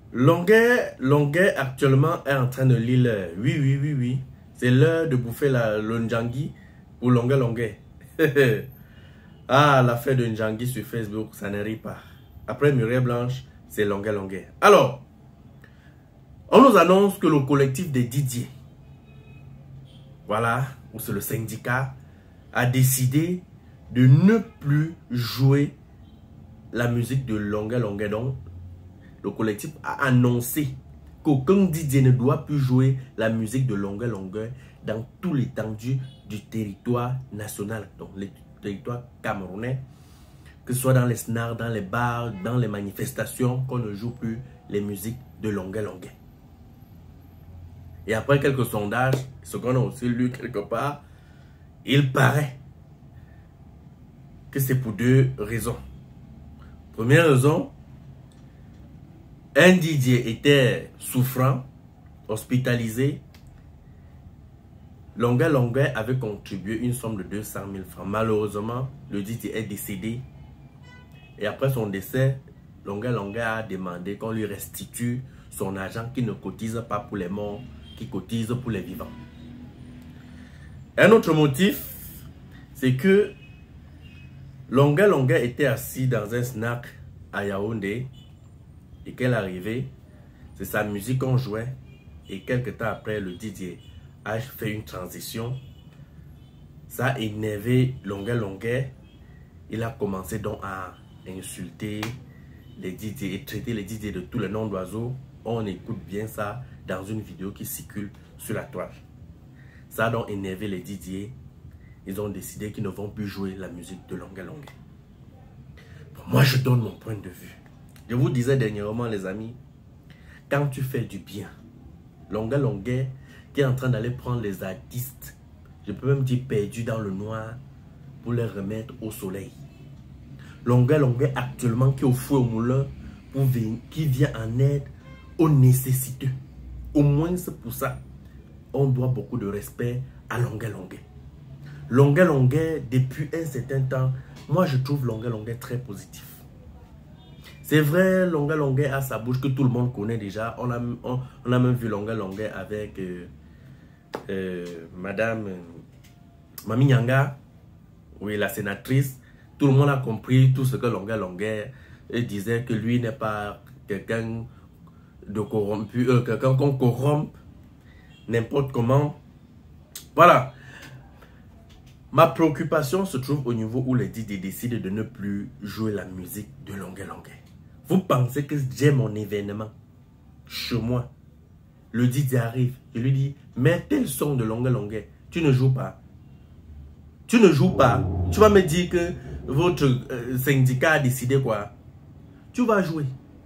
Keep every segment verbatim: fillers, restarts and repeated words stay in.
Longuet, Longuet actuellement est en train de lire l'heure. Oui, oui, oui, oui. C'est l'heure de bouffer la, le Ndjangi pour Longuet Longuet. Ah, l'affaire de Ndjangi sur Facebook, ça ne rit pas. Après Muriel Blanche, c'est Longuet Longuet. Alors, on nous annonce que le collectif des Didier, voilà, ou c'est le syndicat, a décidé de ne plus jouer la musique de Longuet Longuet. Donc, le collectif a annoncé qu'aucun D J ne doit plus jouer la musique de Longuet Longuet dans tout l'étendue du territoire national, donc le territoire camerounais, que ce soit dans les snars, dans les bars, dans les manifestations, qu'on ne joue plus les musiques de Longuet Longuet. Et après quelques sondages, ce qu'on a aussi lu quelque part, il paraît que c'est pour deux raisons. Première raison, un D J était souffrant, hospitalisé. Longuet Longuet avait contribué une somme de deux cent mille francs. Malheureusement, le D J est décédé. Et après son décès, Longuet Longuet a demandé qu'on lui restitue son argent, qui ne cotise pas pour les morts, qui cotise pour les vivants. Un autre motif, c'est que Longuet Longuet était assis dans un snack à Yaoundé. Et qu'elle arrivait, c'est sa musique qu'on jouait. Et quelques temps après, le D J a fait une transition. Ça a énervé Longuet Longuet. Il a commencé donc à insulter les D J et traiter les D J de tous les noms d'oiseaux. On écoute bien ça dans une vidéo qui circule sur la toile. Ça a donc énervé les D J. Ils ont décidé qu'ils ne vont plus jouer la musique de Longuet Longuet. Bon, moi, je donne mon point de vue. Je vous disais dernièrement, les amis, quand tu fais du bien, Longuet Longuet qui est en train d'aller prendre les artistes, je peux même dire perdus dans le noir, pour les remettre au soleil. Longuet Longuet actuellement qui est au fouet au moulin, pour venir, qui vient en aide aux nécessiteux. Au moins c'est pour ça, on doit beaucoup de respect à Longuet Longuet. Longuet Longuet, depuis un certain temps, moi je trouve Longuet Longuet très positif. C'est vrai, Longuet Longuet a sa bouche que tout le monde connaît déjà. On a, on, on a même vu Longuet Longuet avec euh, euh, Madame euh, Mami Nyanga, oui, la sénatrice. Tout le monde a compris tout ce que Longuet Longuet disait, que lui n'est pas quelqu'un de corrompu, euh, quelqu'un qu'on corrompt n'importe comment. Voilà. Ma préoccupation se trouve au niveau où les D J décident de ne plus jouer la musique de Longuet Longuet. Vous pensez que j'ai mon événement chez moi? Le D J arrive, je lui dis, mais tel son de Longuet Longuet, tu ne joues pas. Tu ne joues pas. Tu vas me dire que votre euh, syndicat a décidé quoi? Tu vas jouer.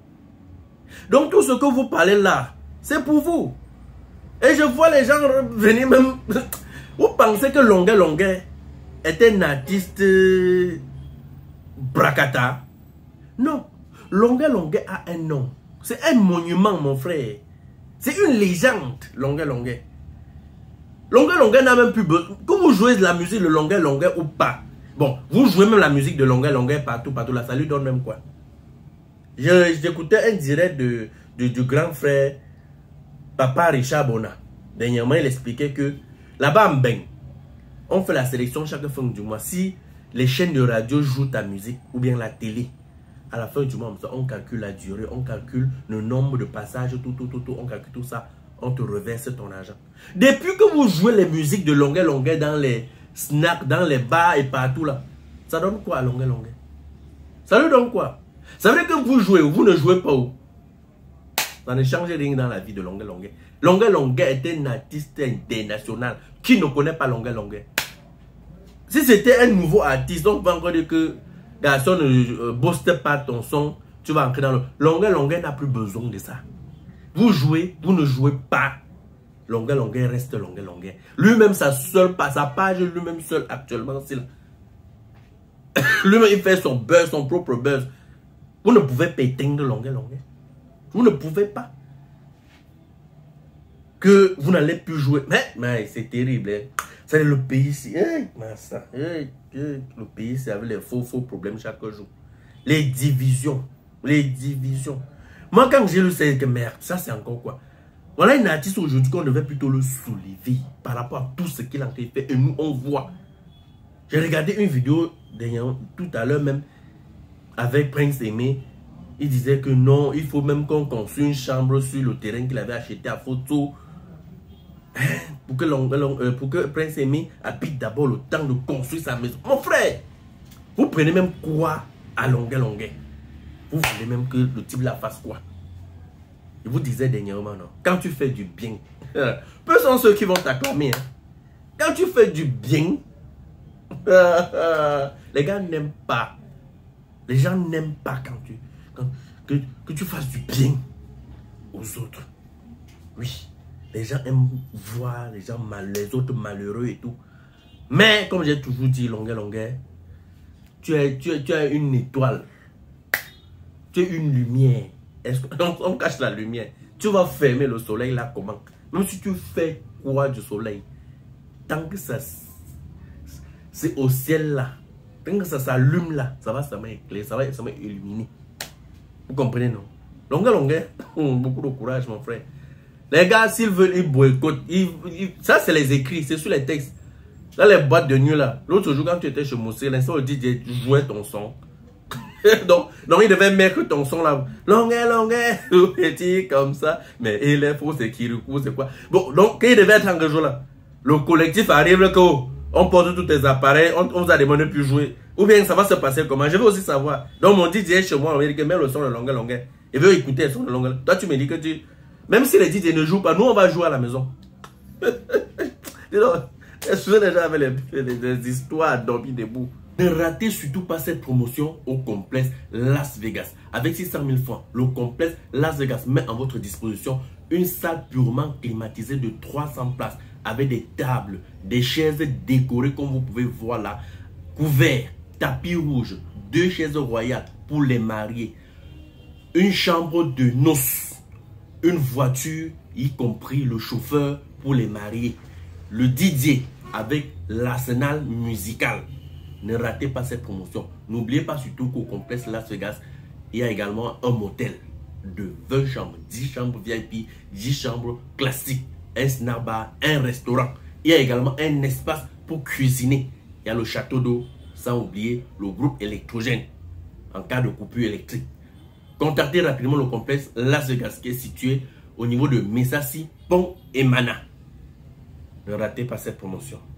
Donc tout ce que vous parlez là, c'est pour vous. Et je vois les gens venir même... Vous pensez que Longuet Longuet est un artiste euh, bracata? Non. Longuet Longuet a un nom. C'est un monument, mon frère. C'est une légende, Longuet Longuet. Longuet Longuet n'a même plus besoin. Que vous jouez de la musique de Longuet Longuet ou pas. Bon, vous jouez même la musique de Longuet Longuet partout, partout. Là, ça lui donne même quoi. J'écoutais un direct de, de, du grand frère Papa Richard Bona. Dernièrement, il expliquait que là-bas en Beng, on fait la sélection chaque fin du mois. Si les chaînes de radio jouent ta musique ou bien la télé, à la fin du mois, on calcule la durée, on calcule le nombre de passages, tout, tout, tout, tout, on calcule tout ça, on te reverse ton argent. Depuis que vous jouez les musiques de Longuet Longuet dans les snacks, dans les bars et partout là, ça donne quoi à Longuet Longuet? Ça lui donne quoi? Ça veut dire que vous jouez ou vous ne jouez pas où? Ça ne change rien dans la vie de Longuet Longuet. Longuet Longuet est un artiste international. Qui ne connaît pas Longuet Longuet? Si c'était un nouveau artiste, on va encore dire que garçon, ne euh, booste pas ton son, tu vas entrer dans le... Longuet Longuet n'a plus besoin de ça. Vous jouez, vous ne jouez pas. Longuet Longuet reste Longuet Longuet. Lui-même, sa seule, sa page, lui-même seul actuellement, c'est là. Lui-même, il fait son buzz, son propre buzz. Vous ne pouvez pas éteindre Longuet Longuet. Vous ne pouvez pas. Que vous n'allez plus jouer. Mais, mais c'est terrible. Hein. C'est le pays ici. Hey, ça, hey, hey, le pays, c'est avec les faux, faux problèmes chaque jour. Les divisions. Les divisions. Moi, quand j'ai lu, c'est que merde, ça c'est encore quoi? Voilà un artiste aujourd'hui qu'on devait plutôt le soulever par rapport à tout ce qu'il a fait. Et nous, on voit. J'ai regardé une vidéo tout à l'heure même avec Prince Aimé. Il disait que non, il faut même qu'on construise une chambre sur le terrain qu'il avait acheté à Photo. Pour que, euh, pour que Prince Aimé habite d'abord le temps de construire sa maison. Mon frère, vous prenez même quoi à longueur longueur? Vous voulez même que le type la fasse quoi? Je vous disais dernièrement, non? Quand tu fais du bien, peu sont ceux qui vont t'acclamer. Hein. Quand tu fais du bien, les gars n'aiment pas. Les gens n'aiment pas quand tu... Quand, que, que tu fasses du bien aux autres. Oui, les gens aiment voir les gens mal, les autres malheureux et tout. Mais, comme j'ai toujours dit, longueur, longueur, tu es, tu es, tu es une étoile. Tu es une lumière. On, on cache la lumière. Tu vas fermer le soleil là comment? Même si tu fais quoi du soleil, tant que ça c'est au ciel là, tant que ça s'allume là, ça va s'éclairer, ça va s'illuminer. Vous comprenez, non? Longueur, longueur. Beaucoup de courage, mon frère. Les gars, s'ils veulent, ils boycottent. Ils, ils, ça, c'est les écrits, c'est sur les textes. Là, les boîtes de nuit, là. L'autre jour, quand tu étais chez Moussé, l'instant où D J jouait ton son. donc, donc, il devait mettre ton son là. Longueur, longueur. Petit comme ça. Mais il est faux, c'est Kirikou, c'est quoi? Bon, donc, quand il devait être engagé là, le collectif arrive là, on porte tous tes appareils, on, on vous a demandé de plus jouer. Ou bien ça va se passer comment? Je veux aussi savoir. Donc mon D J est chez moi, on me dit que même le son de longueur, longueur. Il veut écouter le son de longueur. Toi tu me dis que tu... Même si les D J ne jouent pas, nous on va jouer à la maison. Dis donc, je suis déjà avec les, les, les histoires à dormir debout. Ne ratez surtout pas cette promotion au complexe Las Vegas. Avec six cent mille francs, le complexe Las Vegas met en votre disposition une salle purement climatisée de trois cents places avec des tables, des chaises décorées comme vous pouvez voir là, couverts, tapis rouge, deux chaises royales pour les mariés, une chambre de noces, une voiture, y compris le chauffeur pour les mariés, le D J avec l'arsenal musical. Ne ratez pas cette promotion. N'oubliez pas surtout qu'au complexe Las Vegas, il y a également un motel de vingt chambres, dix chambres V I P, dix chambres classiques, un snack bar, un restaurant. Il y a également un espace pour cuisiner. Il y a le château d'eau, sans oublier le groupe électrogène en cas de coupure électrique. Contactez rapidement le complexe Las Vegas qui est situé au niveau de Messassi, Pont et Mana. Ne ratez pas cette promotion.